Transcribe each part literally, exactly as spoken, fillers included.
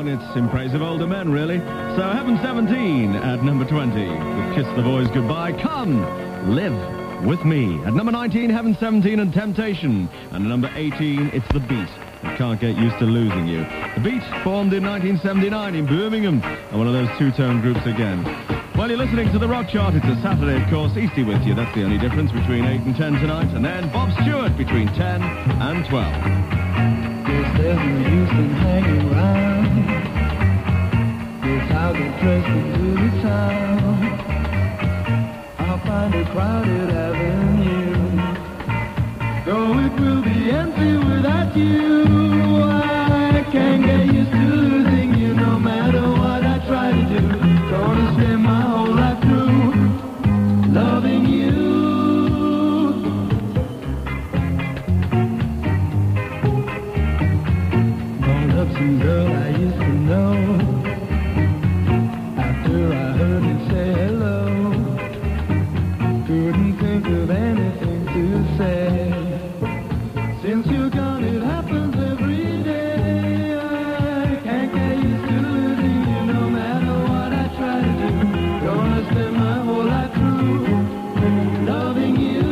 It's in praise of older men, really. So Heaven seventeen at number twenty. With Kiss the Boys Goodbye. Come, live with me. At number nineteen, Heaven seventeen and Temptation. And at number eighteen, it's The Beat. I can't get used to losing you. The Beat formed in nineteen seventy-nine in Birmingham. And one of those two-tone groups again. Well, you're listening to the Rock Chart. It's a Saturday, of course. Eastie with you. That's the only difference between eight and ten tonight. And then Bob Stewart between ten and twelve. Guess there's no use in hanging around. Guess I'll get dressed into the town. I'll find a crowded avenue. Though it will be empty without you. I can't get used to losing you no matter what I try to do. Gonna spend my whole life through loving you. Gone up some girl I used to know. After I heard it say hello, couldn't think of anything to say. Since you're gone, it happens every day. I can't get used to losing you no matter what I try to do. Gonna spend my whole life through loving you.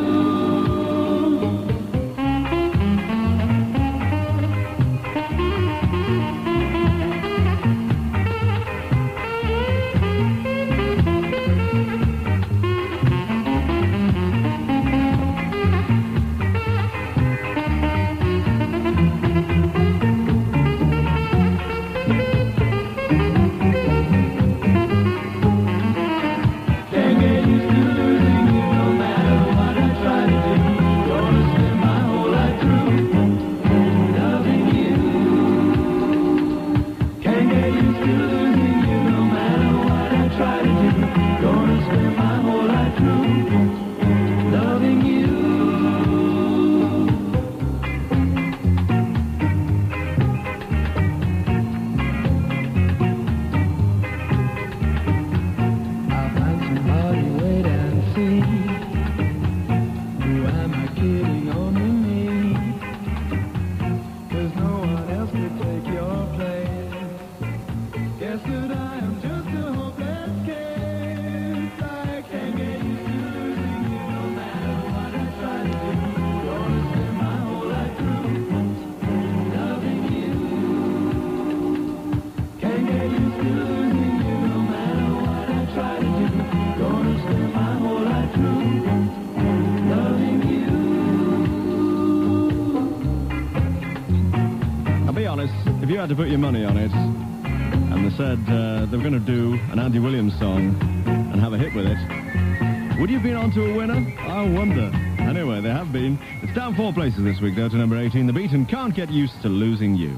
If you had to put your money on it, and they said uh, they were going to do an Andy Williams song and have a hit with it, would you have been on to a winner? I wonder. Anyway, they have been. It's down four places this week, though, to number eighteen. The Beat and Can't Get Used to Losing You.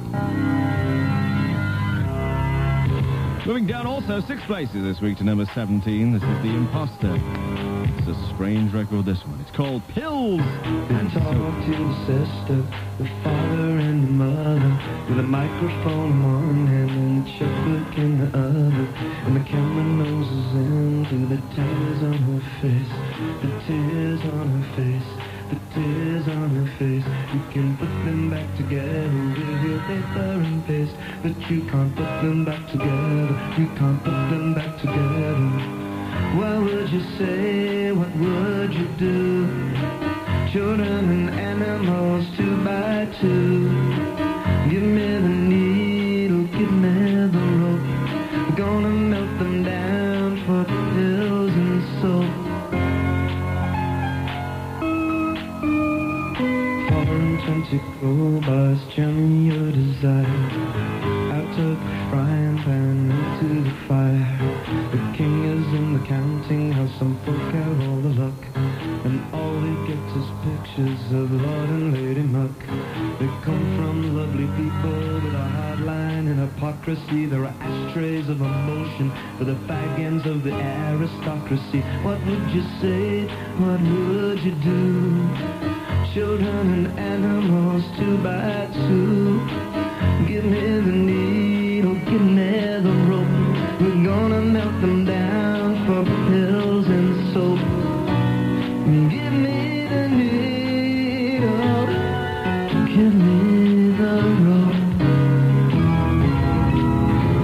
Moving down also six places this week to number seventeen. This is The Imposter. It's a strange record, this one. It's called Pills and Talk to the sister, the father and the mother, with a microphone in one hand and a checkbook in the other, and the camera noses into the tears on her face, the tears on her face, the tears on her face. You can put them back together with your paper and paste, but you can't put them back together, you can't put them back together. What would you say, what would you do? Children and animals two by two. Give me the needle, give me the rope. We're gonna melt them down for pills and soap. Four and twenty crowbars, jamming your desire out of the frying pan into the fire. The king is in the counting house, some folk have all the luck, and all we get is pictures of Lord and Lady Muck. They come from lovely people with a hard line and hypocrisy. There are ashtrays of emotion for the fag ends of the aristocracy. What would you say? What would you do? Children and animals two by two. Give me the needle, give me the rope. We're gonna melt them down for pills and soap. Give me the needle, give me the rope.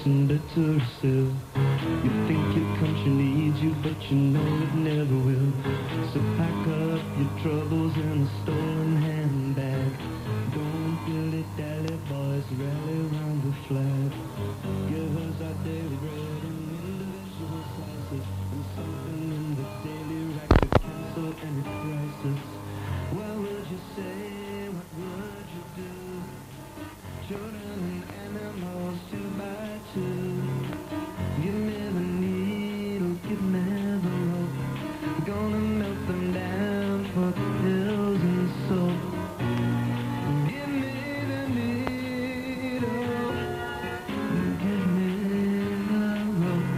and better still. You think your country needs you, but you know it never will. So pack up your troubles in a stolen handbag. Don't dilly-dally, boys, rally round the flag. Give us our daily bread and individual slices, and something in the daily rack to cancel any crisis. What would you say? What would you do? Children and animals two by two. Give me the needle, give me the rope. Gonna melt them down for the pills and soap. Give me the needle, give me the rope.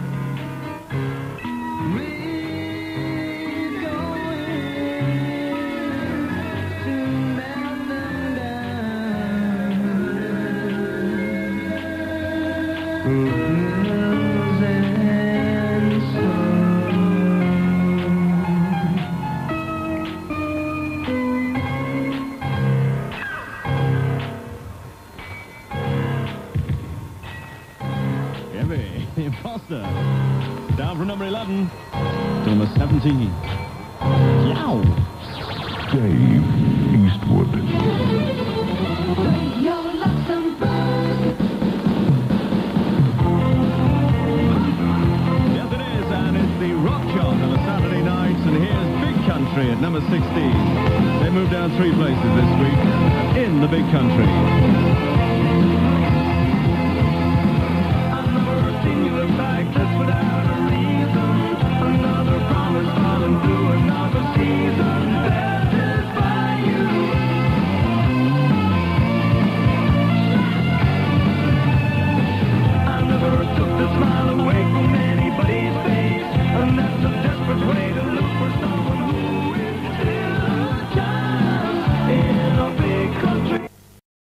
We're going to melt them down for pills and soap. Heavy. Imposter. Down from number eleven to number seventeen. Yow! Dave Eastwood. Radio Luxemburg. Yes, it is, and it's the rock chart of a Saturday night, and here's Big Country at number sixteen. They moved down three places this week in the Big Country.